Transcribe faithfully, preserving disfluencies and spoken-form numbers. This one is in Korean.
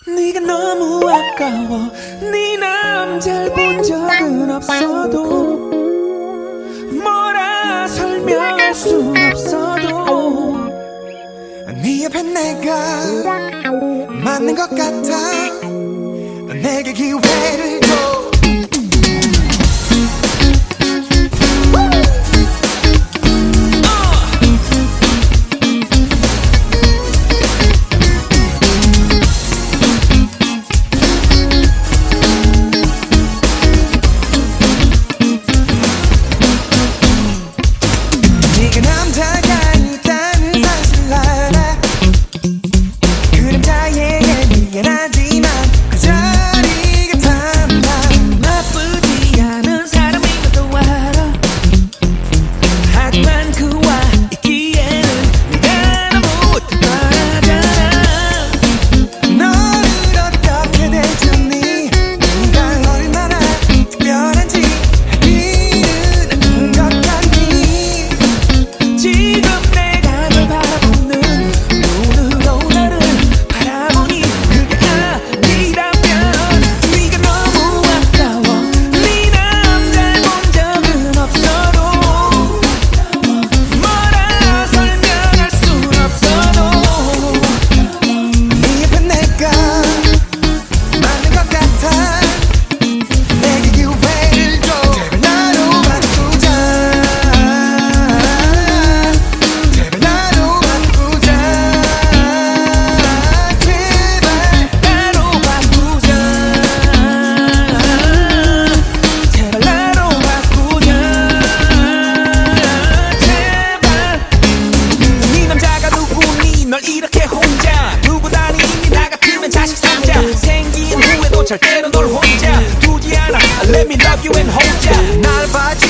네가 너무 아까워. 네 남잘 본 적은 없어도 뭐라 설명할 순 없어도 네 옆에 내가 맞는 것 같아. 내게 기회를 줘. 절대로 널 혼자 두지 않아. Let me love you and hold ya. 날 봐.